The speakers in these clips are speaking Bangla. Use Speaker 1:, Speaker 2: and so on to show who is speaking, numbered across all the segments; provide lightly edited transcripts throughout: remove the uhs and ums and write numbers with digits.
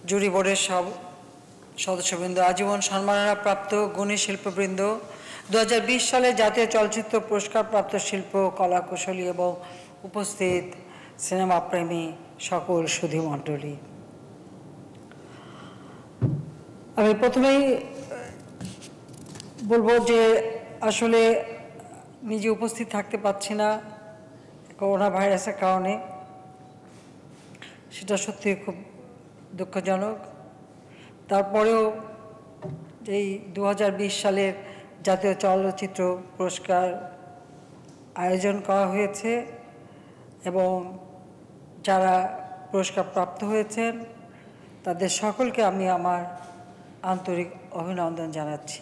Speaker 1: জুরি বোর্ডের সব সদস্যবৃন্দ, আজীবন সম্মাননা প্রাপ্ত গুণী শিল্পবৃন্দ, 2020 সালে জাতীয় চলচ্চিত্র পুরস্কার প্রাপ্ত শিল্প কলাকুশলী এবং উপস্থিত সিনেমা প্রেমী সকল সুধী মণ্ডলী, আমি প্রথমেই বলবো যে আসলে নিজে উপস্থিত থাকতে পারছি না করোনা ভাইরাসের কারণে। সেটা সত্যি খুব দুঃখজনক। তারপরেও এই 2020 সালের জাতীয় চলচ্চিত্র পুরস্কার আয়োজন করা হয়েছে এবং যারা পুরস্কার প্রাপ্ত হয়েছেন তাদের সকলকে আমি আমার আন্তরিক অভিনন্দন জানাচ্ছি।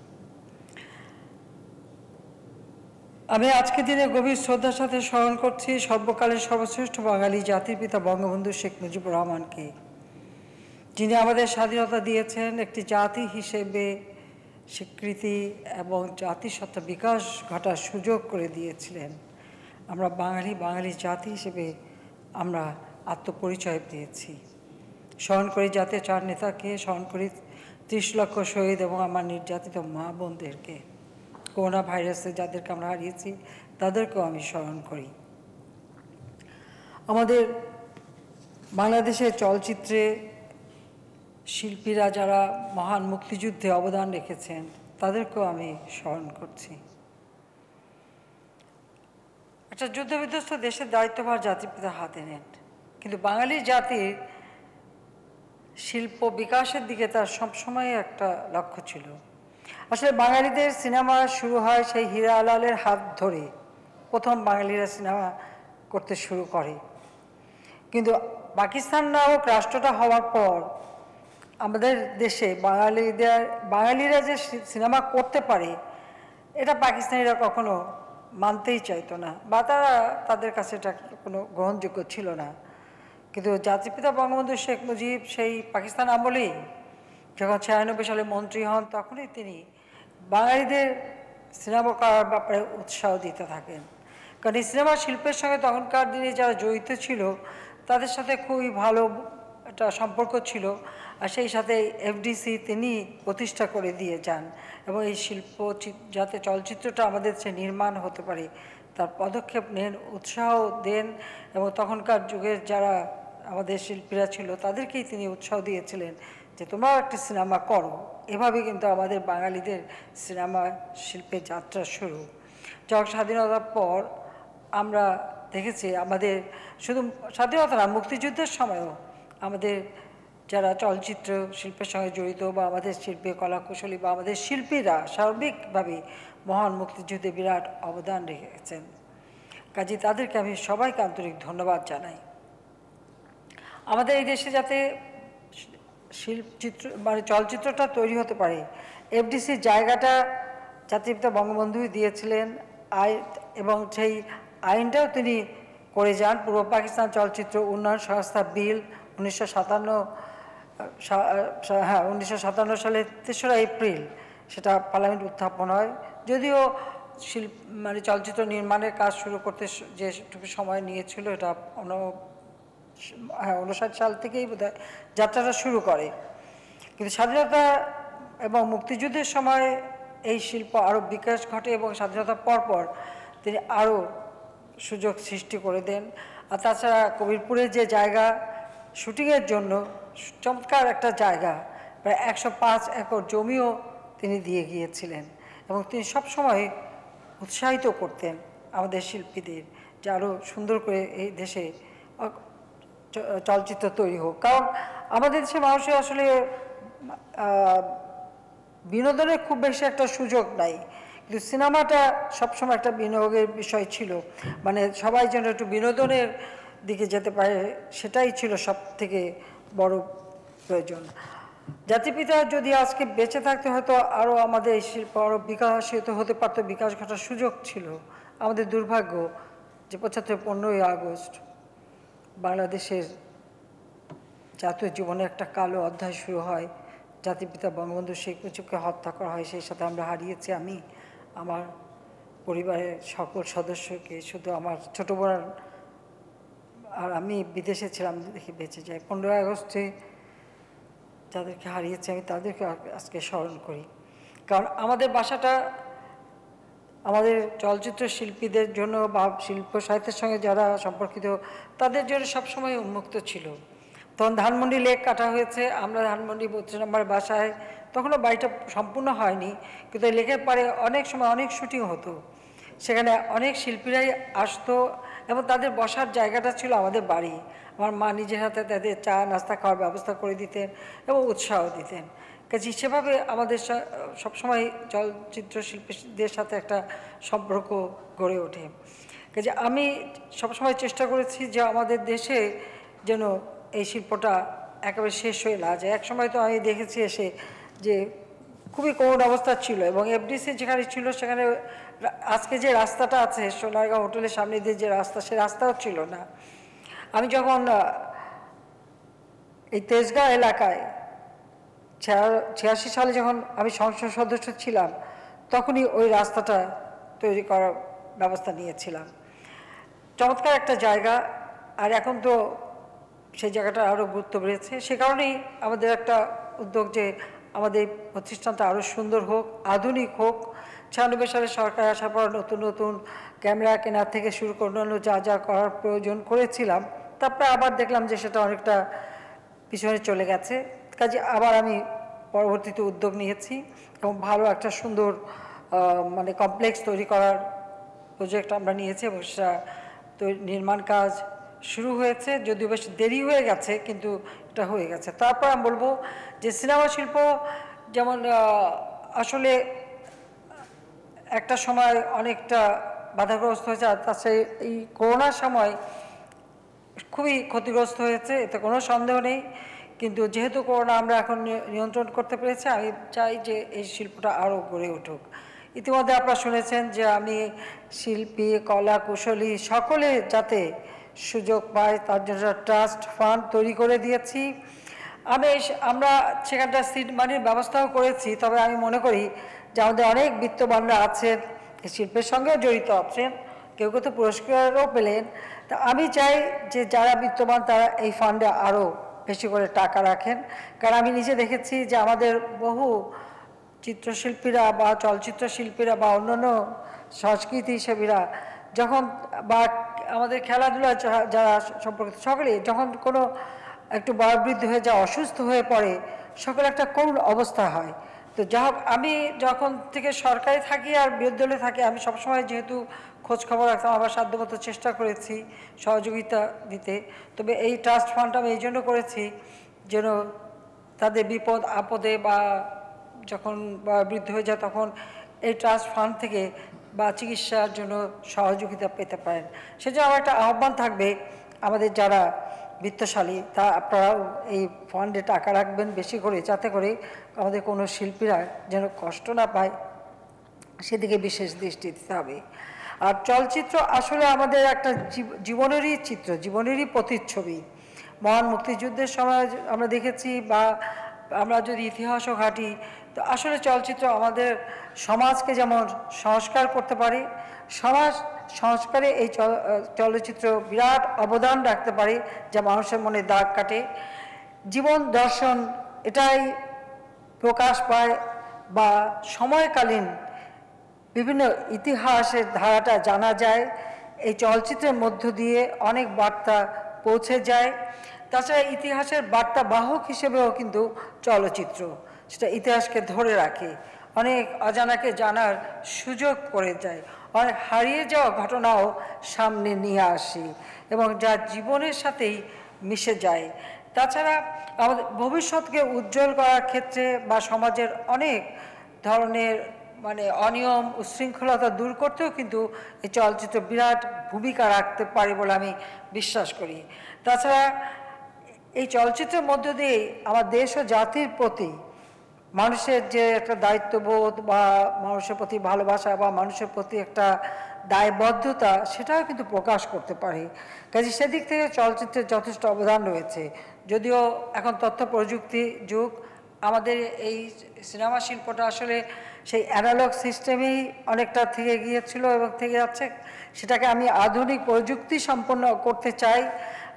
Speaker 1: আমি আজকের দিনে গভীর শ্রদ্ধার সাথে স্মরণ করছি সর্বকালের সর্বশ্রেষ্ঠ বাঙালি জাতির পিতা বঙ্গবন্ধু শেখ মুজিবুর রহমানকে, যিনি আমাদের স্বাধীনতা দিয়েছেন, একটি জাতি হিসেবে স্বীকৃতি এবং জাতিসত্তা বিকাশ ঘটার সুযোগ করে দিয়েছিলেন। আমরা বাঙালি জাতি হিসেবে আমরা আত্মপরিচয় পেয়েছি। স্মরণ করি জাতীয় চার নেতাকে, স্মরণ করি 30 লক্ষ শহীদ এবং আমার নির্যাতিত মা বোনদেরকে, করোনা ভাইরাসে যাদেরকে আমরা হারিয়েছি তাদেরকেও আমি স্মরণ করি। আমাদের বাংলাদেশের চলচ্চিত্রে শিল্পীরা যারা মহান মুক্তিযুদ্ধে অবদান রেখেছেন তাদেরকেও আমি স্মরণ করছি। একটা যুদ্ধবিধ্বস্ত দেশের দায়িত্বভার জাতির পিতা হাতে নেন, কিন্তু বাঙালি জাতির শিল্প বিকাশের দিকে তার সবসময় একটা লক্ষ্য ছিল। আসলে বাঙালিদের সিনেমা শুরু হয় সেই হীরা আলালের হাত ধরে, প্রথম বাঙালিরা সিনেমা করতে শুরু করে। কিন্তু পাকিস্তান নামক রাষ্ট্রটা হওয়ার পর আমাদের দেশে বাঙালিরা যে সিনেমা করতে পারে এটা পাকিস্তানিরা কখনো মানতেই চাইতো না, বা তাদের কাছে এটা কোনো গ্রহণযোগ্য ছিল না। কিন্তু জাতিপিতা বঙ্গবন্ধু শেখ মুজিব সেই পাকিস্তান আমলেই যখন 96 সালে মন্ত্রী হন তখনই তিনি বাঙালিদের সিনেমা করার ব্যাপারে উৎসাহ দিতে থাকেন। কারণ এই সিনেমা শিল্পের সঙ্গে তখনকার দিনে যারা জড়িত ছিল তাদের সাথে খুবই ভালো একটা সম্পর্ক ছিল, আর সেই সাথে এফডিসি তিনি প্রতিষ্ঠা করে দিয়ে যান এবং এই শিল্প যাতে চলচ্চিত্রটা আমাদের সে নির্মাণ হতে পারে তার পদক্ষেপ নেন, উৎসাহ দেন এবং তখনকার যুগের যারা আমাদের শিল্পীরা ছিল তাদেরকেই তিনি উৎসাহ দিয়েছিলেন যে তোমরাও একটা সিনেমা করো। এভাবে কিন্তু আমাদের বাঙালিদের সিনেমা শিল্পের যাত্রা শুরু। যখন স্বাধীনতার পর আমরা দেখেছি আমাদের শুধু স্বাধীনতা না, মুক্তিযুদ্ধের সময়ও আমাদের যারা চলচ্চিত্র শিল্পের সঙ্গে জড়িত বা আমাদের শিল্পী কলাকুশলী বা আমাদের শিল্পীরা সার্বিকভাবে মহান মুক্তিযুদ্ধে বিরাট অবদান রেখেছেন। কাজে তাদেরকে আমি সবাইকে আন্তরিক ধন্যবাদ জানাই। আমাদের এই দেশে যাতে চলচ্চিত্রটা তৈরি হতে পারে, এফডিসির জায়গাটা জাতির পিতা বঙ্গবন্ধুই দিয়েছিলেন এবং সেই আইনটাও তিনি করে যান। পূর্ব পাকিস্তান চলচ্চিত্র উন্নয়ন সংস্থা বিল 1957 সালের 3রা এপ্রিল সেটা পার্লামেন্ট উত্থাপন হয়। যদিও চলচ্চিত্র নির্মাণের কাজ শুরু করতে যেটুকু সময় নিয়েছিল এটা 59 সাল থেকেই বোধহয় যাত্রাটা শুরু করে, কিন্তু স্বাধীনতা এবং মুক্তিযুদ্ধের সময় এই শিল্প আরও বিকাশ ঘটে এবং স্বাধীনতার পরপর তিনি আরও সুযোগ সৃষ্টি করে দেন। আর তাছাড়া কবিরপুরের যে জায়গা শুটিংয়ের জন্য চমৎকার একটা জায়গা, প্রায় 105 একর জমিও তিনি দিয়ে গিয়েছিলেন এবং তিনি সবসময় উৎসাহিত করতেন আমাদের শিল্পীদের যে আরও সুন্দর করে এই দেশে চলচ্চিত্র তৈরি হোক। কারণ আমাদের দেশে মানুষের আসলে বিনোদনের খুব বেশি একটা সুযোগ নাই, কিন্তু সিনেমাটা সবসময় একটা বিনিয়োগের বিষয় ছিল, মানে সবাই যেন একটু বিনোদনের দিকে যেতে পারে সেটাই ছিল সব থেকে বড় প্রয়োজন। জাতিপিতা যদি আজকে বেঁচে থাকতে হয়তো আরও আমাদের এই শিল্প আরও বিকাশিত হতে পারত, বিকাশ ঘটার সুযোগ ছিল। আমাদের দুর্ভাগ্য যে 15ই আগস্ট বাংলাদেশের জাতীয় জীবনে একটা কালো অধ্যায় শুরু হয়। জাতিপিতা বঙ্গবন্ধু শেখ মুজিবকে হত্যা করা হয়, সেই সাথে আমরা হারিয়েছি আমি আমার পরিবারের সকল সদস্যকে, শুধু আমার ছোটো বোন আর আমি বিদেশে ছিলাম দেখে বেঁচে যাই। 15ই আগস্টে যাদেরকে হারিয়েছি আমি তাদেরকে আজকে স্মরণ করি। কারণ আমাদের বাসাটা আমাদের চলচ্চিত্র শিল্পীদের জন্য বা শিল্প সাহিত্যের সঙ্গে যারা সম্পর্কিত তাদের জন্য সবসময় উন্মুক্ত ছিল। তখন ধানমন্ডি লেক কাটা হয়েছে, আমরা ধানমন্ডি 32 নম্বর বাসায়, তখনও বাড়িটা সম্পূর্ণ হয়নি, কিন্তু লেকের পাড়ে অনেক সময় অনেক শুটিং হতো, সেখানে অনেক শিল্পীরাই আসতো এবং তাদের বসার জায়গাটা ছিল আমাদের বাড়ি। আমার মা নিজের হাতে তাদের চা নাস্তা খাওয়ার ব্যবস্থা করে দিতেন এবং উৎসাহ দিতেন। কাজে সেভাবে আমাদের সবসময় চলচ্চিত্র শিল্পীদের সাথে একটা সম্পর্ক গড়ে ওঠে। কাজে আমি সবসময় চেষ্টা করেছি যে আমাদের দেশে যেন এই শিল্পটা একেবারে শেষ হয়ে না যায়। এক সময় তো আমি দেখেছি এসে যে খুবই করুণ অবস্থা ছিল এবং এফডিসি যেখানে ছিল সেখানে আজকে যে রাস্তাটা আছে সোনারগাঁও হোটেলের সামনে দিয়ে যে রাস্তা, সে রাস্তাও ছিল না। আমি যখন এই তেজগাঁও এলাকায় 86 সালে যখন আমি সংসদ সদস্য ছিলাম, তখনই ওই রাস্তাটা তৈরি করার ব্যবস্থা নিয়েছিলাম। চমৎকার একটা জায়গা, আর এখন তো সেই জায়গাটা আরও গুরুত্ব বেড়েছে। সে কারণেই আমাদের একটা উদ্যোগ যে আমাদের প্রতিষ্ঠানটা আরও সুন্দর হোক, আধুনিক হোক। 96 সালে সরকার আসার পর নতুন নতুন ক্যামেরা কেনার থেকে শুরু করে অন্য যা যা করার প্রয়োজন করেছিলাম, তারপরে আবার দেখলাম যে সেটা অনেকটা পিছনে চলে গেছে। কাজে আবার আমি পরবর্তীতে উদ্যোগ নিয়েছি এবং ভালো একটা সুন্দর মানে কমপ্লেক্স তৈরি করার প্রজেক্ট আমরা নিয়েছি এবং সেটা নির্মাণ কাজ শুরু হয়েছে, যদিও বেশ দেরি হয়ে গেছে, কিন্তু এটা হয়ে গেছে। তারপর আমি বলবো যে সিনেমা শিল্প যেমন আসলে একটা সময় অনেকটা বাধাগ্রস্ত হয়েছে, আর তাছাড়া এই করোনার সময় খুবই ক্ষতিগ্রস্ত হয়েছে, এতে কোনো সন্দেহ নেই। কিন্তু যেহেতু করোনা আমরা এখন নিয়ন্ত্রণ করতে পেরেছি, আমি চাই যে এই শিল্পটা আরও গড়ে উঠুক। ইতিমধ্যে আপনারা শুনেছেন যে আমি শিল্পী, কলা কুশলী সকলে যাতে সুযোগ পায় তার জন্য ট্রাস্ট ফান্ড তৈরি করে দিয়েছি। আমরা সেখানটা সিড মানির ব্যবস্থাও করেছি। তবে আমি মনে করি যে আমাদের অনেক বিত্তবানরা আছেন, এই শিল্পের সঙ্গেও জড়িত আছেন, কেউ কেউ তো পুরস্কারও পেলেন। তা আমি চাই যে যারা বিত্তবান তারা এই ফান্ডে আরও বেশি করে টাকা রাখেন। কারণ আমি নিজে দেখেছি যে আমাদের বহু চিত্রশিল্পীরা বা চলচ্চিত্র শিল্পীরা বা অন্যান্য সংস্কৃতি সেবীরা যখন বা আমাদের খেলাধুলা যারা সম্পর্কিত সকলে যখন কোনো একটু বয়োবৃদ্ধ হয়ে যায়, অসুস্থ হয়ে পড়ে, সকলে একটা করুণ অবস্থা হয়। তো যা হোক, আমি যখন থেকে সরকারি থাকি আর বিরোধী থাকি, আমি সবসময় যেহেতু খোঁজ খবর রাখতাম, আবার সাধ্যমতো চেষ্টা করেছি সহযোগিতা দিতে। তবে এই ট্রাস্ট ফান্ডটা আমি এই জন্য করেছি যেন তাদের বিপদ আপদে বা যখন বৃদ্ধ হয়ে যায় তখন এই ট্রাস্ট ফান্ড থেকে বা চিকিৎসার জন্য সহযোগিতা পেতে পারেন। সেজন্য আমার একটা আহ্বান থাকবে আমাদের যারা বিত্তশালী, তা আপনারাও এই ফান্ডে টাকা রাখবেন বেশি করে, যাতে করে আমাদের কোনো শিল্পীরা যেন কষ্ট না পায়, সেদিকে বিশেষ দৃষ্টি দিতে হবে। আর চলচ্চিত্র আসলে আমাদের একটা জীবনেরই চিত্র, জীবনেরই প্রতিচ্ছবি। মহান মুক্তিযুদ্ধের সময় আমরা দেখেছি, বা আমরা যদি ইতিহাসও ঘাঁটি, তো আসলে চলচ্চিত্র আমাদের সমাজকে যেমন সংস্কার করতে পারে, সমাজ সংস্কারে এই চলচ্চিত্র বিরাট অবদান রাখতে পারে, যা মানুষের মনে দাগ কাটে। জীবন দর্শন এটাই প্রকাশ পায়, বা সময়কালীন বিভিন্ন ইতিহাসের ধারাটা জানা যায়। এই চলচ্চিত্রের মধ্য দিয়ে অনেক বার্তা পৌঁছে যায়। তাছাড়া ইতিহাসের বার্তা বাহক হিসেবেও কিন্তু চলচ্চিত্র সেটা ইতিহাসকে ধরে রাখে, অনেক অজানাকে জানার সুযোগ করে যায়, অনেক হারিয়ে যাওয়া ঘটনাও সামনে নিয়ে আসে এবং যা জীবনের সাথেই মিশে যায়। তাছাড়া আমাদের ভবিষ্যৎকে উজ্জ্বল করার ক্ষেত্রে বা সমাজের অনেক ধরনের মানে অনিয়ম উচ্ছৃঙ্খলতা দূর করতেও কিন্তু এই চলচ্চিত্র বিরাট ভূমিকা রাখতে পারে বলে আমি বিশ্বাস করি। তাছাড়া এই চলচ্চিত্রের মধ্য দিয়ে আমার দেশ ও জাতির প্রতি মানুষের যে একটা দায়িত্ববোধ বা মানুষের প্রতি ভালোবাসা বা মানুষের প্রতি একটা দায়বদ্ধতা, সেটাও কিন্তু প্রকাশ করতে পারে। কাজে সেদিক থেকে চলচ্চিত্রের যথেষ্ট অবদান রয়েছে। যদিও এখন তথ্য প্রযুক্তি যুগ, আমাদের এই সিনেমা শিল্পটা আসলে সেই অ্যানালগ সিস্টেমেই অনেকটা থেকে গিয়েছিল এবং থেকে যাচ্ছে। সেটাকে আমি আধুনিক প্রযুক্তি সম্পন্ন করতে চাই।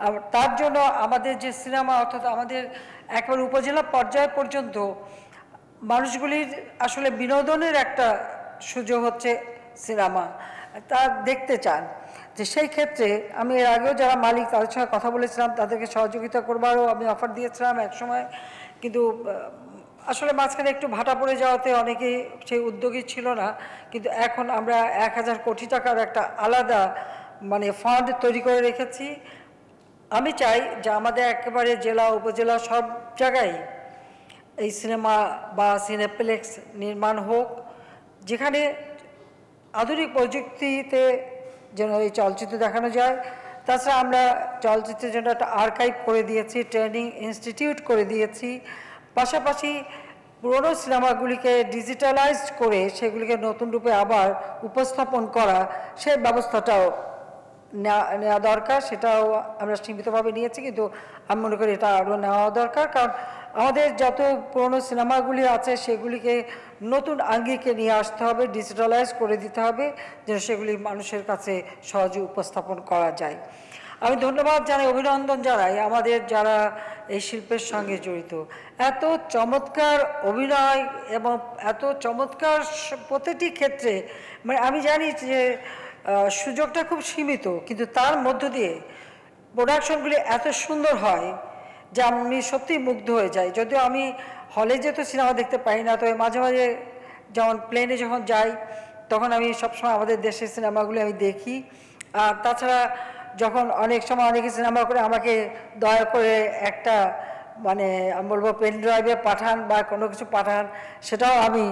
Speaker 1: তার জন্য আমাদের যে সিনেমা অর্থাৎ আমাদের একেবারে উপজেলা পর্যায় পর্যন্ত মানুষগুলির আসলে বিনোদনের একটা সুযোগ হচ্ছে সিনেমা, তা দেখতে চান। যে সেই ক্ষেত্রে আমি এর আগেও যারা মালিক তাদের সঙ্গে কথা বলেছিলাম, তাদেরকে সহযোগিতা করবারও আমি অফার দিয়েছিলাম একসময়, কিন্তু আসলে মাঝখানে একটু ভাটা পড়ে যাওয়াতে অনেকেই সেই উদ্যোগী ছিল না। কিন্তু এখন আমরা 1000 কোটি টাকার একটা আলাদা মানে ফান্ড তৈরি করে রেখেছি। আমি চাই যে আমাদের একেবারে জেলা উপজেলা সব জায়গায় এই সিনেমা বা সিনেপ্লেক্স নির্মাণ হোক, যেখানে আধুনিক প্রযুক্তিতে যেন এই চলচ্চিত্র দেখানো যায়। তাছাড়া আমরা চলচ্চিত্রের জন্য একটা আর্কাইভ করে দিয়েছি, ট্রেনিং ইনস্টিটিউট করে দিয়েছি। পাশাপাশি পুরনো সিনেমাগুলিকে ডিজিটালাইজড করে সেগুলিকে নতুন রূপে আবার উপস্থাপন করা, সেই ব্যবস্থাটাও নেওয়া দরকার। সেটাও আমরা সীমিতভাবে নিয়েছি, কিন্তু আমি মনে করি এটা আরও নেওয়া দরকার। কারণ আমাদের যত পুরনো সিনেমাগুলি আছে সেগুলিকে নতুন আঙ্গিকে নিয়ে আসতে হবে, ডিজিটালাইজ করে দিতে হবে, যেন সেগুলি মানুষের কাছে সহজে উপস্থাপন করা যায়। আমি ধন্যবাদ জানাই, অভিনন্দন জানাই আমাদের যারা এই শিল্পের সঙ্গে জড়িত। এত চমৎকার অভিনয় এবং এত চমৎকার প্রতিটি ক্ষেত্রে, মানে আমি জানি যে সুযোগটা খুব সীমিত, কিন্তু তার মধ্য দিয়ে প্রোডাকশনগুলি এত সুন্দর হয় যে আমি সত্যিই মুগ্ধ হয়ে যাই। যদিও আমি হলে যেহেতু সিনেমা দেখতে পাই না, তবে মাঝে মাঝে যেমন প্লেনে যখন যাই তখন আমি সবসময় আমাদের দেশের সিনেমাগুলি আমি দেখি। আর তাছাড়া যখন অনেক সময় অনেকে সিনেমা করে আমাকে দয়া করে একটা মানে আমি বলবো পেন ড্রাইভে পাঠান বা কোনো কিছু পাঠান, সেটাও আমি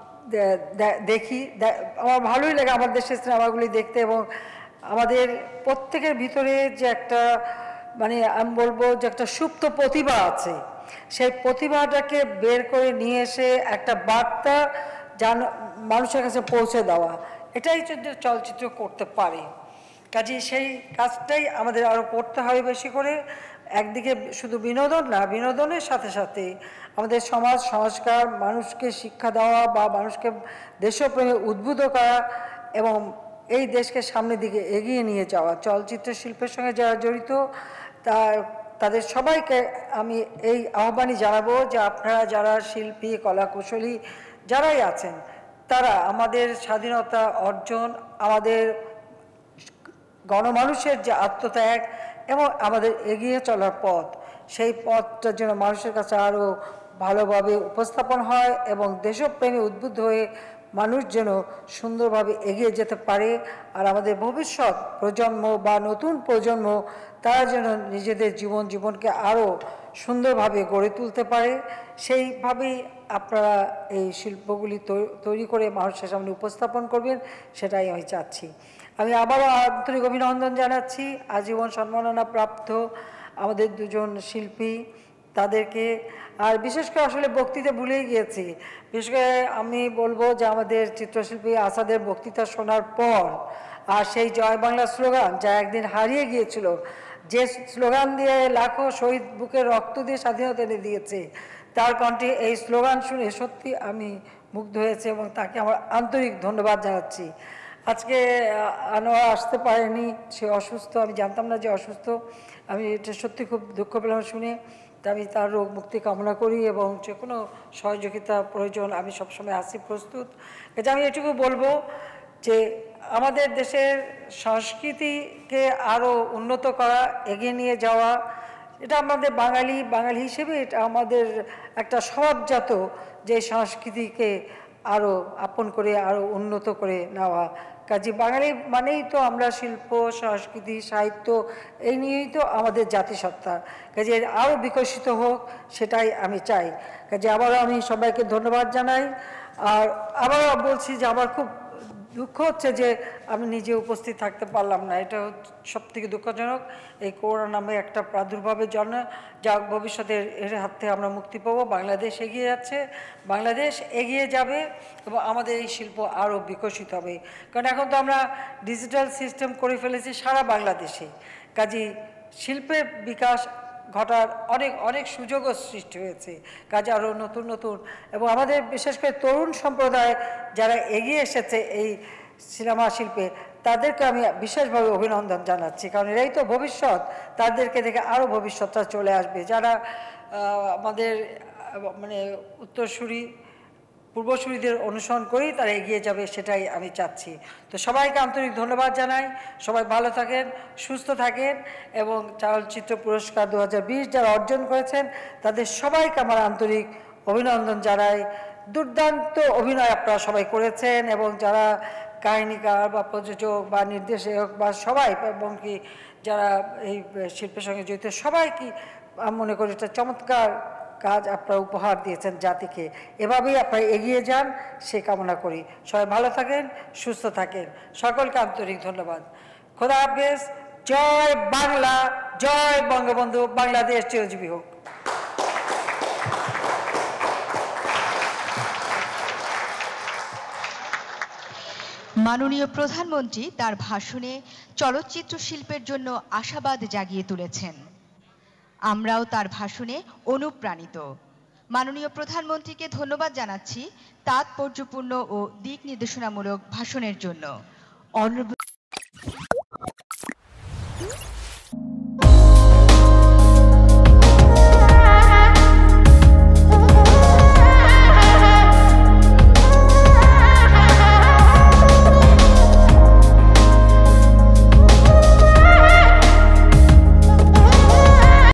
Speaker 1: দেখি। আমার ভালোই লাগে আমার দেশের সিনেমাগুলি দেখতে। এবং আমাদের প্রত্যেকের ভিতরে যে একটা মানে আমি বলবো যে একটা সুপ্ত প্রতিভা আছে, সেই প্রতিভাটাকে বের করে নিয়ে এসে একটা বার্তা মানুষের কাছে পৌঁছে দেওয়া, এটাই যদি চলচ্চিত্র করতে পারে। কাজে সেই কাজটাই আমাদের আরও করতে হবে বেশি করে। একদিকে শুধু বিনোদন না, বিনোদনের সাথে সাথে আমাদের সমাজ সংস্কার, মানুষকে শিক্ষা দেওয়া বা মানুষকে দেশপ্রেমে উদ্বুদ্ধ করা এবং এই দেশকে সামনের দিকে এগিয়ে নিয়ে যাওয়া। চলচ্চিত্র শিল্পের সঙ্গে যারা জড়িত তাদের সবাইকে আমি এই আহ্বানই জানাবো যে আপনারা যারা শিল্পী, কলাকুশলী যারাই আছেন, তারা আমাদের স্বাধীনতা অর্জন, আমাদের গণমানুষের যে আত্মত্যাগ এবং আমাদের এগিয়ে চলার পথ, সেই পথটার জন্য মানুষের কাছে আরও ভালোভাবে উপস্থাপন হয় এবং দেশপ্রেমে উদ্বুদ্ধ হয়ে মানুষ যেন সুন্দরভাবে এগিয়ে যেতে পারে। আর আমাদের ভবিষ্যৎ প্রজন্ম বা নতুন প্রজন্ম তারা যেন নিজেদের জীবনকে আরও সুন্দরভাবে গড়ে তুলতে পারে, সেইভাবেই আপনারা এই শিল্পগুলি তৈরি করে মানুষের সামনে উপস্থাপন করবেন, সেটাই আমি চাচ্ছি। আমি আবারও আন্তরিক অভিনন্দন জানাচ্ছি আজীবন সম্মাননা প্রাপ্ত আমাদের দুজন শিল্পী, তাদেরকে। আর বিশেষ করে আসলে বক্তৃতা ভুলেই গিয়েছি, বিশেষ করে আমি বলবো যে আমাদের চিত্রশিল্পী আসাদের বক্তৃতা শোনার পর আর সেই জয় বাংলা স্লোগান যা একদিন হারিয়ে গিয়েছিল, যে স্লোগান দিয়ে লাখো শহীদ বুকে রক্ত দিয়ে স্বাধীনতা এনে দিয়েছে, তার কণ্ঠে এই স্লোগান শুনে সত্যি আমি মুগ্ধ হয়েছে এবং তাকে আমার আন্তরিক ধন্যবাদ জানাচ্ছি। আজকে আনোয়ার আসতে পারেনি, সে অসুস্থ, আমি জানতাম না যে অসুস্থ। আমি এটা সত্যি খুব দুঃখ পেলাম শুনে। তা আমি তার রোগ মুক্তি কামনা করি এবং যে কোনো সহযোগিতা প্রয়োজন আমি সবসময় আসি প্রস্তুত। এটা আমি এটুকু বলবো যে আমাদের দেশের সংস্কৃতিকে আরও উন্নত করা, এগিয়ে নিয়ে যাওয়া, এটা আমাদের বাঙালি হিসেবে এটা আমাদের একটা স্বভাবজাত যে সংস্কৃতিকে আরও আপন করে আরও উন্নত করে নেওয়া। কাজে বাঙালি মানেই তো আমরা শিল্প, সংস্কৃতি, সাহিত্য এই নিয়েই তো আমাদের জাতিসত্তা। কাজে আরও বিকশিত হোক সেটাই আমি চাই। কাজে আবারও আমি সবাইকে ধন্যবাদ জানাই। আর আবারও বলছি যে আমার খুব দুঃখ হচ্ছে যে আমি নিজে উপস্থিত থাকতে পারলাম না, এটা সবথেকে দুঃখজনক। এই করোনা নামে একটা প্রাদুর্ভাবের জন্য যা ভবিষ্যতে এর হাত থেকে আমরা মুক্তি পাবো। বাংলাদেশ এগিয়ে যাচ্ছে, বাংলাদেশ এগিয়ে যাবে এবং আমাদের এই শিল্প আরও বিকশিত হবে। কারণ এখন তো আমরা ডিজিটাল সিস্টেম করে ফেলেছি সারা বাংলাদেশে। কাজেই শিল্পের বিকাশ ঘটার অনেক সুযোগও সৃষ্টি হয়েছে। কাজে আরও নতুন এবং আমাদের বিশেষ করে তরুণ সম্প্রদায় যারা এগিয়ে এসেছে এই সিনেমা শিল্পে, তাদেরকে আমি বিশেষভাবে অভিনন্দন জানাচ্ছি, কারণ এরাই তো ভবিষ্যৎ। তাদেরকে দেখে আরও ভবিষ্যৎটা চলে আসবে, যারা আমাদের মানে উত্তরসূরি পূর্বসূরিদের অনুসরণ করেই তারা এগিয়ে যাবে, সেটাই আমি চাচ্ছি। তো সবাইকে আন্তরিক ধন্যবাদ জানাই। সবাই ভালো থাকেন, সুস্থ থাকেন, এবং চলচ্চিত্র পুরস্কার 2020 যারা অর্জন করেছেন তাদের সবাইকে আমার আন্তরিক অভিনন্দন জানাই। দুর্দান্ত অভিনয় আপনারা সবাই করেছেন, এবং যারা কাহিনীকার বা প্রযোজক বা নির্দেশক বা সবাই, এবং কি যারা এই শিল্পের সঙ্গে জড়িত সবাইকে মনে করি একটা চমৎকার কাজ আপনারা উপহার দিয়েছেন জাতিকে। এভাবেই আপনারা এগিয়ে যান, সে কামনা করি। সবাই ভালো থাকেন, সুস্থ থাকেন। সকলকে আন্তরিক ধন্যবাদ। খোদা হাফেজ। জয় বাংলা, জয় বঙ্গবন্ধু, বাংলাদেশ চিরজীবী হোক।
Speaker 2: মাননীয় প্রধানমন্ত্রী তার ভাষণে চলচ্চিত্র শিল্পের জন্য আশাবাদ জাগিয়ে তুলেছেন। আমরাও তার ভাষণে অনুপ্রাণিত। মাননীয় প্রধানমন্ত্রীকে ধন্যবাদ জানাচ্ছি তাৎপর্যপূর্ণ ও দিক নির্দেশনামূলক ভাষণের জন্য। অনারেবল